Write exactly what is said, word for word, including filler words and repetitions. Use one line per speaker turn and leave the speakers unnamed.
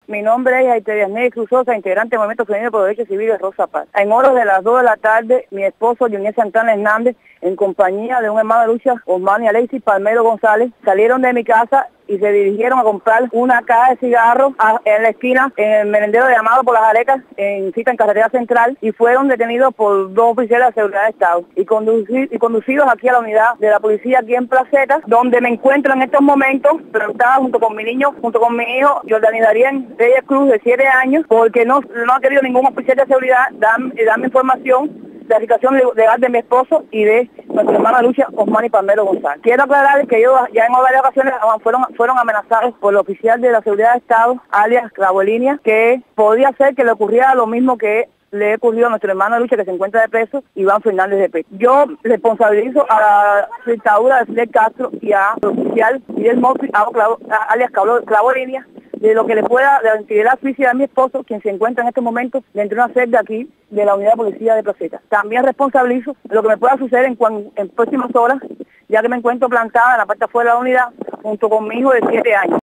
Mi nombre es Aite Diasney Cruz Sosa, integrante del Movimiento Femenino por Derechos Civiles Rosa Paz. En horas de las dos de la tarde, mi esposo, Juniel Santana Hernández, en compañía de un hermano de lucha, Osmani Alexis Palmero González, salieron de mi casa y se dirigieron a comprar una caja de cigarros a, en la esquina, en el merendero de Amado por las Arecas, en cita en Carretera Central, y fueron detenidos por dos oficiales de seguridad de Estado y, conduci y conducidos aquí a la unidad de la policía aquí en Placeta, donde me encuentro en estos momentos, preguntada junto con mi niño, junto con mi hijo, Jordani Darien Reyes Cruz, de siete años, porque no, no ha querido ningún oficial de seguridad darme, darme información de la situación legal de mi esposo y de nuestra hermana lucha, Osmani Palmero González. Quiero aclarar que ellos ya en varias ocasiones fueron, fueron amenazados por el oficial de la seguridad de Estado, alias Clavolínea, que podía ser que le ocurriera lo mismo que le ocurrió a nuestro hermano de lucha que se encuentra de preso, Iván Fernández de Pérez. Yo responsabilizo a la dictadura de Fidel Castro y a el oficial Fidel Murphy, alias Clavolínea, de lo que le pueda, de la integridad física de mi esposo, quien se encuentra en este momento dentro de una celda aquí de la unidad de policía de Placeta. También responsabilizo de lo que me pueda suceder en, en próximas horas, ya que me encuentro plantada en la parte de afuera de la unidad, junto con mi hijo de siete años.